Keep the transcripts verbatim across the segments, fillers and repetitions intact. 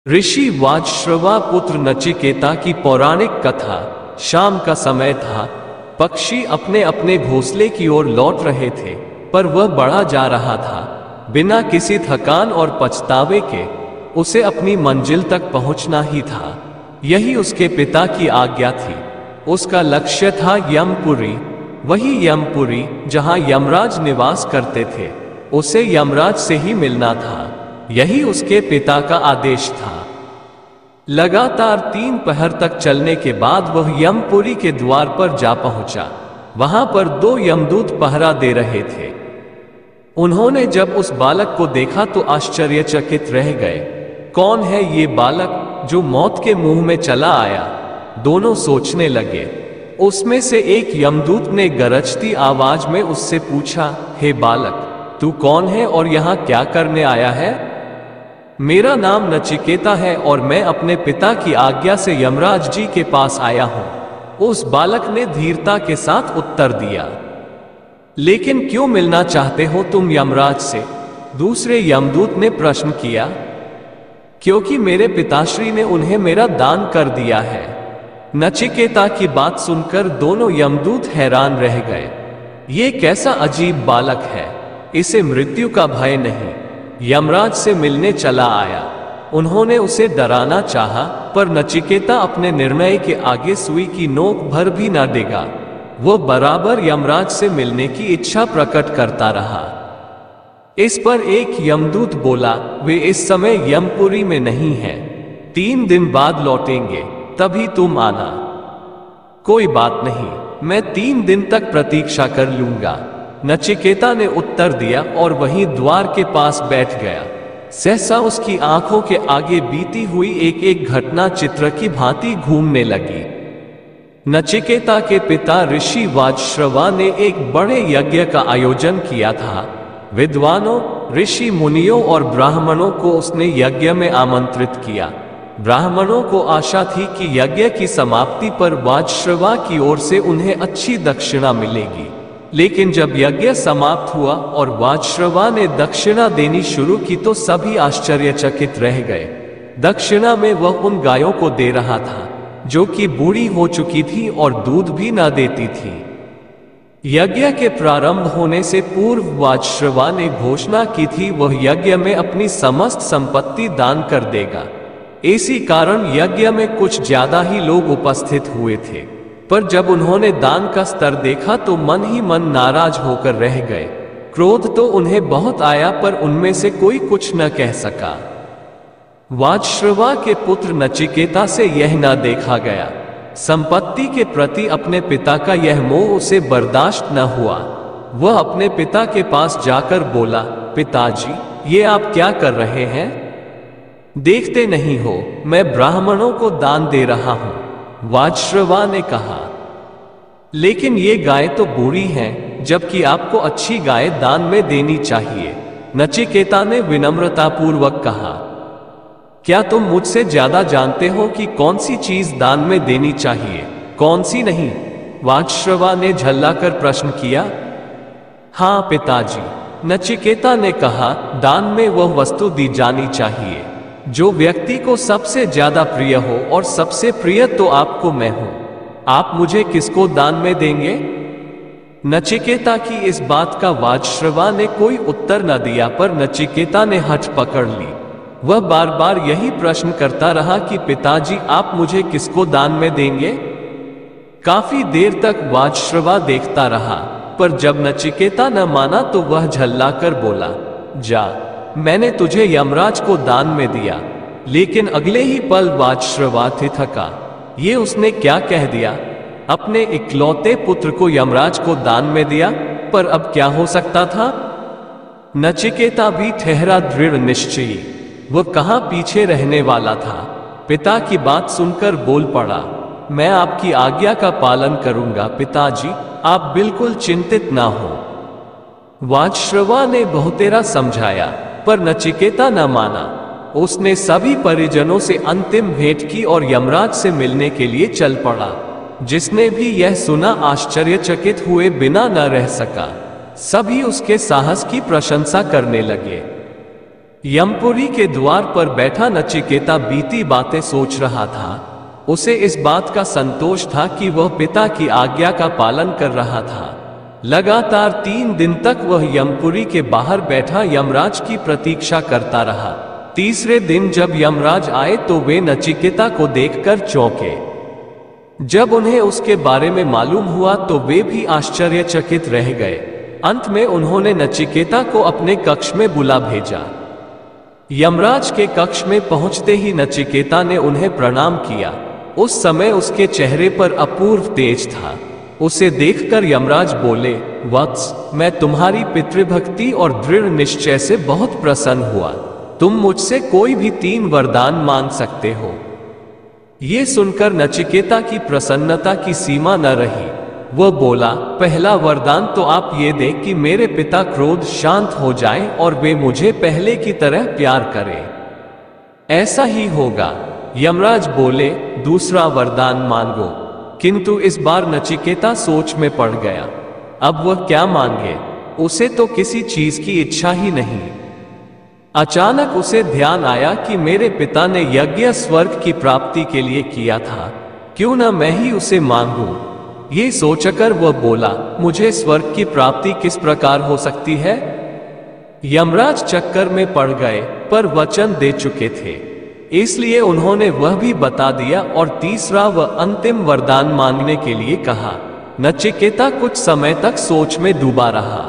ऋषि वाजश्रवा पुत्र नचिकेता की पौराणिक कथा। शाम का समय था। पक्षी अपने अपने घोंसले की ओर लौट रहे थे, पर वह बढ़ा जा रहा था। बिना किसी थकान और पछतावे के उसे अपनी मंजिल तक पहुंचना ही था। यही उसके पिता की आज्ञा थी। उसका लक्ष्य था यमपुरी, वही यमपुरी जहां यमराज निवास करते थे। उसे यमराज से ही मिलना था, यही उसके पिता का आदेश था। लगातार तीन पहर तक चलने के बाद वह यमपुरी के द्वार पर जा पहुंचा। वहां पर दो यमदूत पहरा दे रहे थे। उन्होंने जब उस बालक को देखा तो आश्चर्यचकित रह गए। कौन है ये बालक जो मौत के मुंह में चला आया? दोनों सोचने लगे। उसमें से एक यमदूत ने गरजती आवाज में उससे पूछा, हे बालक, तू कौन है और यहाँ क्या करने आया है? मेरा नाम नचिकेता है और मैं अपने पिता की आज्ञा से यमराज जी के पास आया हूं। उस बालक ने धीरता के साथ उत्तर दिया। लेकिन क्यों मिलना चाहते हो तुम यमराज से? दूसरे यमदूत ने प्रश्न किया। क्योंकि मेरे पिताश्री ने उन्हें मेरा दान कर दिया है। नचिकेता की बात सुनकर दोनों यमदूत हैरान रह गए। ये कैसा अजीब बालक है, इसे मृत्यु का भय नहीं। यमराज से मिलने चला आया। उन्होंने उसे डराना चाहा, पर नचिकेता अपने निर्णय के आगे सुई की नोक भर भी न डेगा। वह बराबर यमराज से मिलने की इच्छा प्रकट करता रहा। इस पर एक यमदूत बोला, वे इस समय यमपुरी में नहीं हैं। तीन दिन बाद लौटेंगे, तभी तुम आना। कोई बात नहीं, मैं तीन दिन तक प्रतीक्षा कर लूंगा। नचिकेता ने उत्तर दिया और वहीं द्वार के पास बैठ गया। सहसा उसकी आंखों के आगे बीती हुई एक एक घटना चित्र की भांति घूमने लगी। नचिकेता के पिता ऋषि वाजश्रवा ने एक बड़े यज्ञ का आयोजन किया था। विद्वानों, ऋषि मुनियों और ब्राह्मणों को उसने यज्ञ में आमंत्रित किया। ब्राह्मणों को आशा थी कि यज्ञ की समाप्ति पर वाजश्रवा की ओर से उन्हें अच्छी दक्षिणा मिलेगी। लेकिन जब यज्ञ समाप्त हुआ और वाजश्रवा ने दक्षिणा देनी शुरू की तो सभी आश्चर्यचकित रह गए। दक्षिणा में वह उन गायों को दे रहा था जो कि बूढ़ी हो चुकी थी और दूध भी न देती थी। यज्ञ के प्रारंभ होने से पूर्व वाजश्रवा ने घोषणा की थी वह यज्ञ में अपनी समस्त संपत्ति दान कर देगा। इसी कारण यज्ञ में कुछ ज्यादा ही लोग उपस्थित हुए थे, पर जब उन्होंने दान का स्तर देखा तो मन ही मन नाराज होकर रह गए। क्रोध तो उन्हें बहुत आया, पर उनमें से कोई कुछ न कह सका। वाजश्रवा के पुत्र नचिकेता से यह न देखा गया। संपत्ति के प्रति अपने पिता का यह मोह उसे बर्दाश्त न हुआ। वह अपने पिता के पास जाकर बोला, पिताजी, ये आप क्या कर रहे हैं? देखते नहीं हो मैं ब्राह्मणों को दान दे रहा हूं। वाजश्रवा ने कहा। लेकिन ये गाय तो बूढ़ी हैं, जबकि आपको अच्छी गाय दान में देनी चाहिए। नचिकेता ने विनम्रतापूर्वक कहा। क्या तुम मुझसे ज्यादा जानते हो कि कौन सी चीज दान में देनी चाहिए, कौन सी नहीं? वाजश्रवा ने झल्लाकर प्रश्न किया। हाँ पिताजी, नचिकेता ने कहा, दान में वह वस्तु दी जानी चाहिए जो व्यक्ति को सबसे ज्यादा प्रिय हो, और सबसे प्रिय तो आपको मैं हूं। आप मुझे किसको दान में देंगे? नचिकेता की इस बात का वाजश्रवा ने कोई उत्तर न दिया, पर नचिकेता ने हठ पकड़ ली। वह बार बार यही प्रश्न करता रहा कि पिताजी, आप मुझे किसको दान में देंगे? काफी देर तक वाजश्रवा देखता रहा, पर जब नचिकेता न माना तो वह झल्लाकर बोला, जा, मैंने तुझे यमराज को दान में दिया। लेकिन अगले ही पल वाजश्रवा थका। ये उसने क्या कह दिया? अपने इकलौते पुत्र को यमराज को दान में दिया, पर अब क्या हो सकता था? नचिकेता भी ठहरा दृढ़ निश्चयी। वह कहां पीछे रहने वाला था। पिता की बात सुनकर बोल पड़ा, मैं आपकी आज्ञा का पालन करूंगा पिताजी, आप बिल्कुल चिंतित ना हो। वाजश्रवा ने बहुतेरा समझाया, पर नचिकेता न माना। उसने सभी परिजनों से अंतिम भेंट की और यमराज से मिलने के लिए चल पड़ा। जिसने भी यह सुना आश्चर्यचकित हुए बिना न रह सका। सभी उसके साहस की प्रशंसा करने लगे। यमपुरी के द्वार पर बैठा नचिकेता बीती बातें सोच रहा था। उसे इस बात का संतोष था कि वह पिता की आज्ञा का पालन कर रहा था। लगातार तीन दिन तक वह यमपुरी के बाहर बैठा यमराज की प्रतीक्षा करता रहा। तीसरे दिन जब यमराज आए तो वे नचिकेता को देखकर चौंके। जब उन्हें उसके बारे में मालूम हुआ तो वे भी आश्चर्यचकित रह गए। अंत में उन्होंने नचिकेता को अपने कक्ष में बुला भेजा। यमराज के कक्ष में पहुंचते ही नचिकेता ने उन्हें प्रणाम किया। उस समय उसके चेहरे पर अपूर्व तेज था। उसे देखकर यमराज बोले, वत्स, मैं तुम्हारी पितृभक्ति और दृढ़ निश्चय से बहुत प्रसन्न हुआ। तुम मुझसे कोई भी तीन वरदान मांग सकते हो। ये सुनकर नचिकेता की प्रसन्नता की सीमा न रही। वह बोला, पहला वरदान तो आप ये दें कि मेरे पिता क्रोध शांत हो जाएं और वे मुझे पहले की तरह प्यार करें। ऐसा ही होगा। यमराज बोले, दूसरा वरदान मांगो। किंतु इस बार नचिकेता सोच में पड़ गया। अब वह क्या मांगे? उसे तो किसी चीज की इच्छा ही नहीं। अचानक उसे ध्यान आया कि मेरे पिता ने यज्ञ स्वर्ग की प्राप्ति के लिए किया था, क्यों न मैं ही उसे मांगूं। ये सोचकर वह बोला, मुझे स्वर्ग की प्राप्ति किस प्रकार हो सकती है? यमराज चक्कर में पड़ गए, पर वचन दे चुके थे, इसलिए उन्होंने वह भी बता दिया और तीसरा व अंतिम वरदान मांगने के लिए कहा। नचिकेता कुछ समय तक सोच में डूबा रहा।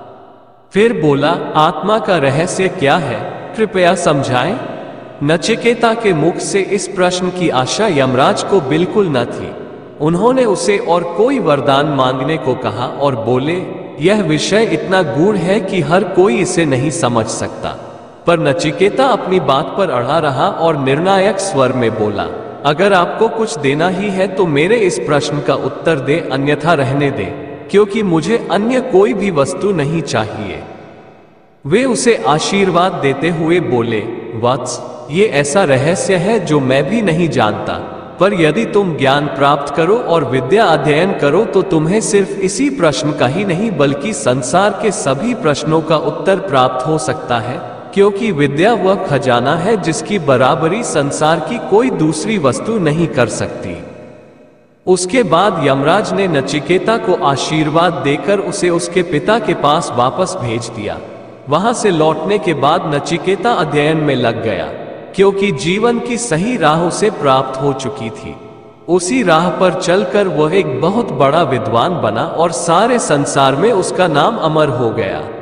फिर बोला, आत्मा का रहस्य क्या है, कृपया समझाएं। नचिकेता के मुख से इस प्रश्न की आशा यमराज को बिल्कुल न थी। उन्होंने उसे और कोई वरदान मांगने को कहा और बोले, यह विषय इतना गूढ़ है कि हर कोई इसे नहीं समझ सकता। पर नचिकेता अपनी बात पर अड़ा रहा और निर्णायक स्वर में बोला, अगर आपको कुछ देना ही है तो मेरे इस प्रश्न का उत्तर दे, अन्यथा रहने दे, क्योंकि मुझे अन्य कोई भी वस्तु नहीं चाहिए। वे उसे आशीर्वाद देते हुए बोले, वत्स, ये ऐसा रहस्य है जो मैं भी नहीं जानता, पर यदि तुम ज्ञान प्राप्त करो और विद्या अध्ययन करो तो तुम्हें सिर्फ इसी प्रश्न का ही नहीं बल्कि संसार के सभी प्रश्नों का उत्तर प्राप्त हो सकता है, क्योंकि विद्या वह खजाना है जिसकी बराबरी संसार की कोई दूसरी वस्तु नहीं कर सकती। उसके बाद यमराज ने नचिकेता को आशीर्वाद देकर उसे उसके पिता के पास वापस भेज दिया। वहां से लौटने के बाद नचिकेता अध्ययन में लग गया, क्योंकि जीवन की सही राह उसे प्राप्त हो चुकी थी। उसी राह पर चलकर वह एक बहुत बड़ा विद्वान बना और सारे संसार में उसका नाम अमर हो गया।